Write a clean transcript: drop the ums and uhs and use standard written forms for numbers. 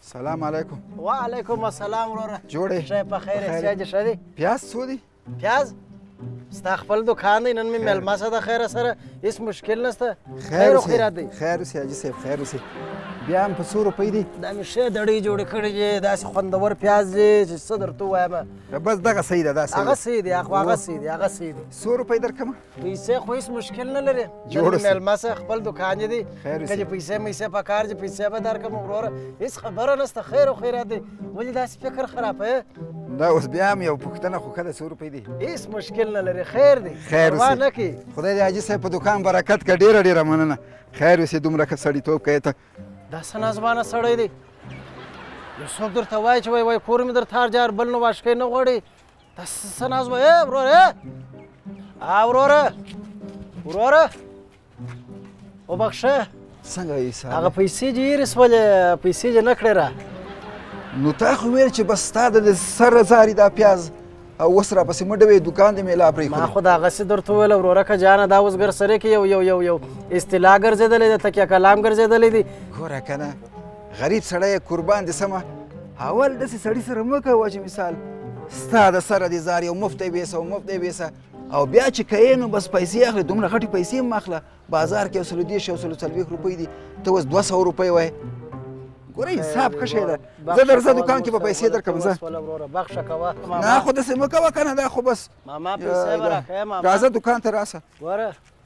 سلام علیکم. وعلیکم السلام وروره. جوړ یې؟ ښه په خیر یې. سیا دې ښه دی؟ پیاز څو دي؟ پیاز ستا خپل دوکان دی، نن مې مېلمه څه د خیره سره هېڅ مشکل نشته. خیر او خیرات دی. خیر اوسې حاجي صاحب، خیر اوسې. بیا هم په څو روپۍ دي؟ دا مې ښې دړۍ جوړې کړې دي، داسې خوندور پیاز دی چې څه درته ووایم. بس دغه صحیح ده، دا صحیح هغه صحیح دی، هغه صحیح دی، هغه صحیح دی. 100 روپۍ درکړمه؟ پیسې خو هېڅ مشکل نه لري. جوړ اوسې. مېلمه څه خپل دوکان دی، خیر که اوسې. دې پیسې میسې په کار دي پیسې به درکړم وروره. هېڅ خبره نشته، خیر او خیرات دی. ولې داسې فکر خرابوې؟ دا اوس بیا هم یو پوښتنه خو ښه ده، 100 روپۍ دي. هېڅ مشکل نه لري، خیر دی. خیر پروا نه اوسې. کړي. خدای دې حاجي صاحب په دوکان برکت کړه، ډېره ډېره مننه. خیر اوسې، دومره ښه سړیتوب کوې ته. دا څه نازبانه سړی دی؟ یو څوک درته وایي چې وایي کور مې درته هر جار بل نه واشکۍ نه غواړي. دا څه نازبه ای وروره وروره وروره وبخښه. څنګه یې صاحب؟ هغه پیسې چې هېرې شولې، پیسې چې نه کړې را. نو تا خو ویل چې بس ستا د سر زاري دا پیاز او اوس راپسې مه ډوې، دوکان دې مې لا پرېښود. ما خو د هغسې درته وویل وروره که جانه دا اوس ګرسرې کې یو اصطلاح ګرځېدلی دی، تکیه کلام ګرځېدلی دی. ګوره که نه غریب سړی یې قربان دې سمه. اول داسې سړي سره مه کوه چې مثال ستا د سره دې زاري او مفت یې بیسه او مفت یې بیسه، او بیا چې کوې نو بس پیسې اخلې. دومره غټې پیسې هم اخله. بازار کې 130 او 140 روپۍ دي، ته اوس 200 روپۍ وایې. ګوره حساب ښه شی ده. زه درځه دوکان کې به پیسې درکړم. زه بخښه کوه. نه خو داسې مه کوه که نه، دا خو بس ماما پیسې به راکوې ماما. راځه دوکان ته راسه. ګوره